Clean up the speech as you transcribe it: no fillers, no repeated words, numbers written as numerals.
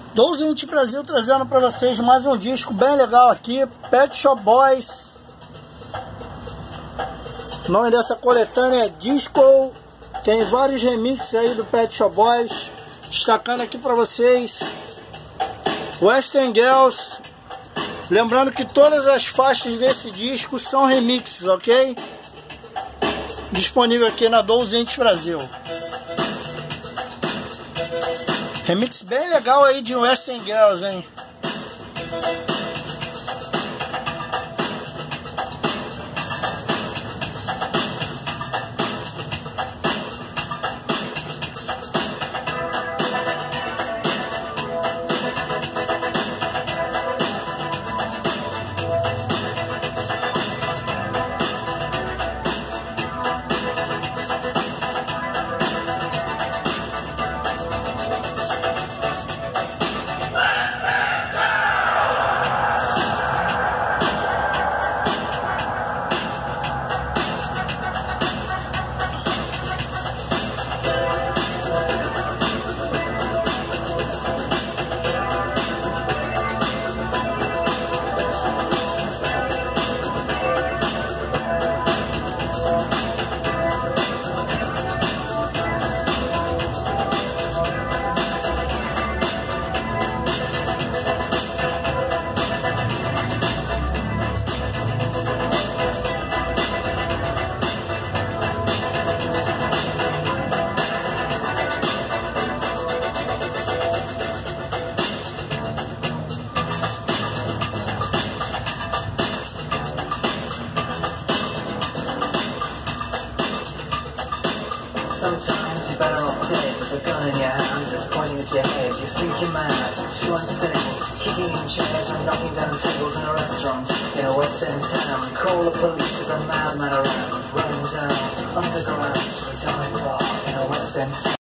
Destacando Brasil, trazendo para vocês mais um disco bem legal aqui, Pet Shop Boys. O nome dessa coletânea é Disco. Tem vários remixes aí do Pet Shop Boys. Destacando aqui para vocês Western Girls. Lembrando que todas as faixas desse disco são remixes, ok? Disponível aqui na Destacando Brasil. Remix bem legal aí de Western Girls, hein? Sometimes you're better off dead with a gun in your hand just pointing at your head. You think you're mad, too unstable, kicking in chairs and knocking down tables in a restaurant in a West End town. Call the police, there's a madman around, running down underground to a dive bar in a West End town.